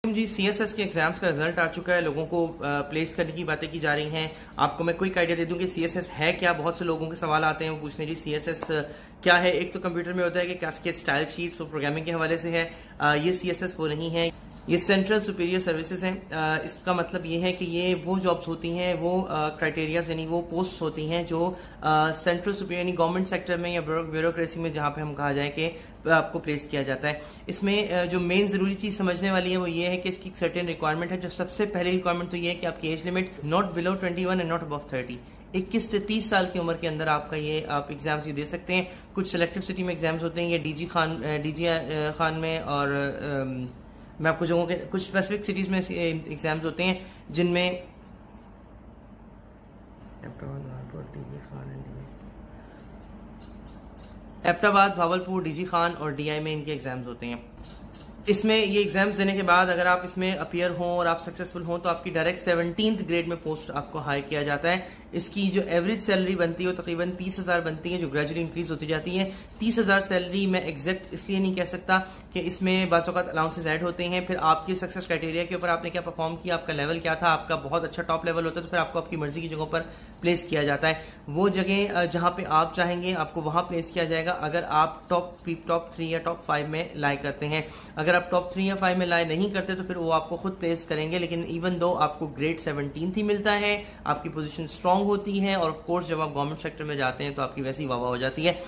जी CSS के exams का result आ चुका है, लोगों को प्लेस करने की बातें की जा रही हैं। आपको मैं क्विक आइडिया दे दूं कि सीएसएस है क्या। बहुत से लोगों के सवाल आते हैं, वो पूछने जी सीएसएस क्या है। एक तो कंप्यूटर में होता है कि कैस्केड स्टाइल शीट्स, वो प्रोग्रामिंग के हवाले से है। ये सीएसएस वो नहीं है, ये सेंट्रल सुपीरियर सर्विसेज हैं। इसका मतलब ये है कि ये वो जॉब्स होती हैं, वो क्राइटेरियाज यानी वो पोस्ट होती हैं जो सेंट्रल सुपीरियर यानी गवर्नमेंट सेक्टर में या ब्यूरोक्रेसी में, जहां पे हम कहा जाए कि आपको प्लेस किया जाता है। इसमें जो मेन जरूरी चीज समझने वाली है वो ये है कि इसकी सर्टेन रिक्वायरमेंट है। जो सबसे पहली रिक्वायरमेंट तो ये है कि आपकी age limit not below 21 and not above 30, 21 से 30 साल की उम्र के अंदर आपका ये आप एग्जाम्स ये दे सकते हैं। कुछ सिलेक्टिव सिटी में एग्जाम्स होते हैं, ये डीजी खान में, और मैं आपको जगहों के कुछ स्पेसिफिक सिटीज में एग्जाम्स होते हैं जिनमें एबटाबाद, भावलपुर, डीजी खान और डीआई में इनके एग्जाम्स होते हैं। इसमें ये एग्जाम्स देने के बाद अगर आप इसमें अपीयर हों और आप सक्सेसफुल हों तो आपकी डायरेक्ट 17th ग्रेड में पोस्ट आपको हायर किया जाता है। इसकी जो एवरेज सैलरी बनती है वो तकरीबन 30,000 बनती है, जो ग्रेजुअली इंक्रीज होती जाती है। 30,000 सैलरी मैं एग्जैक्ट इसलिए नहीं कह सकता कि इसमें बाज़ औक़ात अलाउंसेस ऐड होते हैं। फिर आपकी सक्सेस क्राइटेरिया के ऊपर आपने क्या परफॉर्म किया, आपका लेवल क्या था। आपका बहुत अच्छा टॉप लेवल होता है तो फिर आपको आपकी मर्जी की जगहों पर प्लेस किया जाता है। वो जगह जहां पे आप चाहेंगे आपको वहां प्लेस किया जाएगा अगर आप टॉप 3 या टॉप 5 में लाई करते हैं। अगर आप टॉप 3 या 5 में लाई नहीं करते तो फिर वो आपको खुद प्लेस करेंगे, लेकिन इवन दो आपको ग्रेड 17 ही मिलता है, आपकी पोजीशन स्ट्रांग होती है, और ऑफ कोर्स जब आप गवर्नमेंट सेक्टर में जाते हैं तो आपकी वैसी वाह हो जाती है।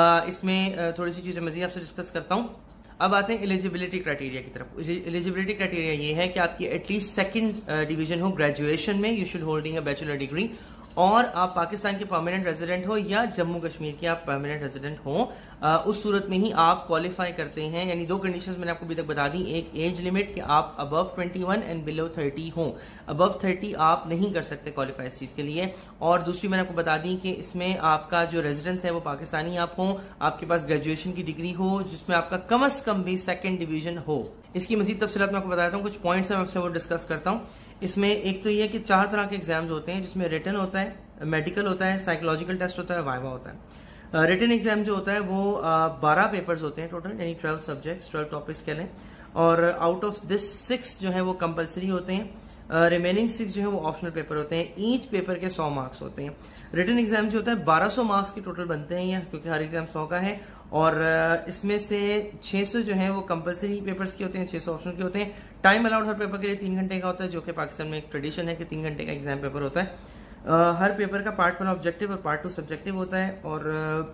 इसमें थोड़ी सी चीजें मजीद आपसे डिस्कस करता हूं। अब आते हैं एलिजिबिलिटी क्राइटेरिया की तरफ। एलिजिबिलिटी क्राइटेरिया ये है कि आपकी एटलीस्ट सेकंड डिवीजन हो ग्रेजुएशन में, you should holding a bachelor degree, और आप पाकिस्तान के परमानेंट रेजिडेंट हो या जम्मू कश्मीर के आप परमानेंट रेजिडेंट हो। उस सूरत में ही आप क्वालिफाई करते हैं। यानी दो कंडीशंस मैंने आपको अभी तक बता दी। एक एज लिमिट कि आप अबव 21 एंड बिलो 30 हो। अबव 30 आप नहीं कर सकते क्वालिफाई इस चीज के लिए। और दूसरी मैंने आपको बता दी कि इसमें आपका जो रेजिडेंस है वो पाकिस्तानी आप हो, आपके पास ग्रेजुएशन की डिग्री हो जिसमें आपका कम से कम भी सेकंड डिवीजन हो। इसकी मजीद तफसीलात मैं आपको बताता हूँ, कुछ पॉइंट्स मैं आपसे वो डिस्कस करता हूँ। इसमें एक तो ये कि 4 तरह के एग्जाम्स होते हैं, जिसमें रिटन होता है, मेडिकल होता है, साइकोलॉजिकल टेस्ट होता है, वाइवा होता है। रिटन एग्जाम जो होता है वो 12 पेपर्स होते हैं टोटल, यानी 12 सब्जेक्ट्स, 12 टॉपिक्स कह लें, और आउट ऑफ दिस 6 जो है वो कंपलसरी होते हैं। रिमेनिंग 6 जो है वो ऑप्शनल पेपर होते हैं। ईच पेपर के 100 मार्क्स होते हैं। रिटन एग्जाम जो होता है 1200 मार्क्स के टोटल बनते हैं, क्योंकि हर एग्जाम 100 का है, और इसमें से 600 जो है वो कंपलसरी पेपर्स के होते हैं, 600 ऑप्शनल के होते हैं। टाइम अलाउड हर पेपर के लिए 3 घंटे का होता है, जो कि पाकिस्तान में एक ट्रेडिशन है कि 3 घंटे का एग्जाम पेपर होता है। हर पेपर का पार्ट 1 ऑब्जेक्टिव और पार्ट 2 सब्जेक्टिव होता है, और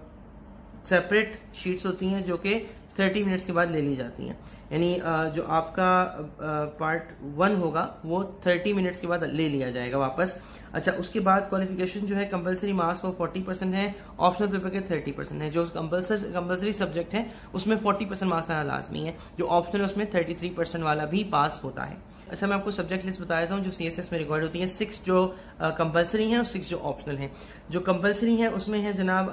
सेपरेट शीट्स होती हैं जो कि 30 मिनट्स के बाद ले ली जाती हैं। यानी जो आपका पार्ट 1 होगा वो 30 मिनट्स के बाद ले लिया जाएगा वापस। अच्छा, उसके बाद क्वालिफिकेशन जो है कंपलसरी मार्क्स वो 40% है, ऑप्शनल पेपर के 30% है। जो कंपलसरी सब्जेक्ट है उसमें 40% मार्क्स आना लाजमी है, जो ऑप्शनल है उसमें 33% वाला भी पास होता है। अच्छा, मैं आपको सब्जेक्ट लिस्ट बता देता हूँ जो सीएसएस में रिकॉर्ड होती है। 6 जो कंपलसरी है और 6 जो ऑप्शनल है। जो कंपलसरी है उसमें है जनाब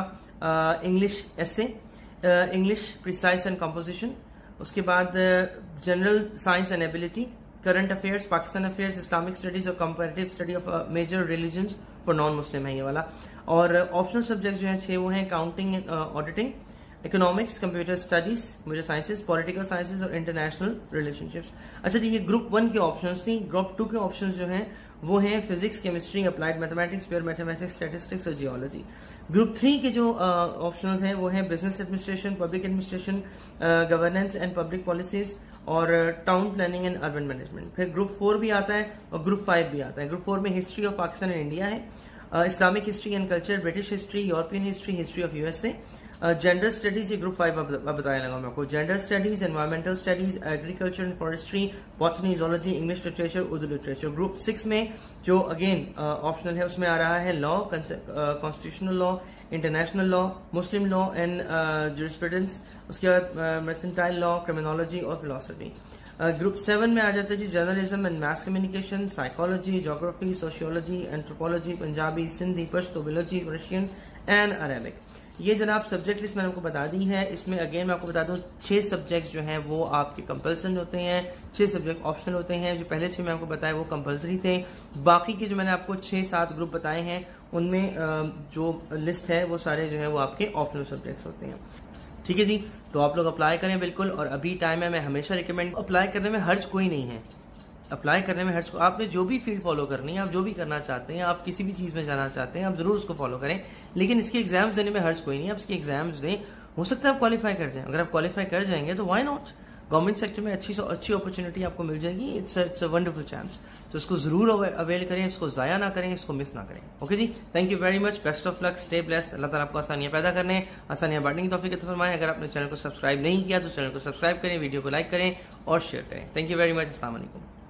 आपका English essay, English precis and composition, उसके बाद general science and ability, current affairs, Pakistan affairs, Islamic studies और comparative study of major religions for non Muslim है ये वाला। और ऑप्शनल सब्जेक्ट जो है 6 वो हैं counting and auditing, economics, computer studies, computer sciences, political sciences और इंटरनेशनल रिलेशनशिप्स। अच्छा जी, ये ग्रुप 1 के ऑप्शंस थी। ग्रुप 2 के ऑप्शंस जो हैं वो हैं physics, chemistry, applied mathematics, pure mathematics, statistics और जियोलॉजी। ग्रुप 3 के जो ऑप्शंस हैं वो हैं business administration, public administration, governance and public policies, और town planning and urban management. फिर ग्रुप 4 भी आता है और ग्रुप 5 भी आता है। ग्रुप 4 में history of Pakistan and India है, Islamic history and culture, British history, European history, history of USA, gender studies, ये ग्रुप 5 बताया लगा मैं आपको। Gender studies, environmental studies, agriculture and forestry, botany, zoology, English literature, Urdu literature. Group 6 में जो again optional है उसमें आ रहा है law, constitutional law, international law, Muslim law and jurisprudence, उसके बाद मर्सेंटाइल लॉ, क्रिमिनोलॉजी और फिलोसफी। ग्रुप 7 में आ जाता है जी journalism and mass communication, psychology, geography, sociology, anthropology, Punjabi, Sindhi, Pashto, Balochi, Russian and Arabic. ये जनाब सब्जेक्ट लिस्ट मैंने आपको बता दी है। इसमें अगेन मैं आपको बता दूं 6 सब्जेक्ट्स जो हैं वो आपके कंपल्सन होते हैं, 6 सब्जेक्ट ऑप्शनल होते हैं। जो पहले 6 मैं आपको बताया वो कंपल्सरी थे। बाकी के जो मैंने आपको 6-7 ग्रुप बताए हैं उनमें जो लिस्ट है वो सारे जो है वो आपके ऑप्शनल सब्जेक्ट्स होते हैं। ठीक है जी, तो आप लोग अप्लाई करें बिल्कुल, और अभी टाइम है, मैं हमेशा रिकमेंड, अप्लाई करने में हर्ज कोई नहीं है, अप्लाई करने में हर्ज को, आपने जो भी फील्ड फॉलो करनी है, आप जो भी करना चाहते हैं, आप किसी भी चीज़ में जाना चाहते हैं, आप जरूर उसको फॉलो करें, लेकिन इसके एग्जाम्स देने में हर्ज कोई नहीं है, आप इसके एग्जाम्स दें, हो सकता है आप क्वालिफाई कर जाएं, अगर आप क्वालिफाई कर जाएंगे तो व्हाई नॉट, गवर्नमेंट सेक्टर में अच्छी अपॉर्चुनिटी आपको मिल जाएगी, इट्स अ वंडरफुल चांस, तो इसको जरूर अवेल करें, इसको जाया ना करें, इसको मिस ना करें। ओके जी, thank you very much, best of luck, stay blessed, अल्लाह ताला आपको आसानियां पैदा करने, आसानियां बांटने की तौफीक अता फरमाए। अगर आपने चैनल को सब्सक्राइब नहीं किया तो चैनल को सब्सक्राइब करें, वीडियो को लाइक करें और शेयर करें। थैंक यू वेरी मच, अस्सलाम वालेकुम।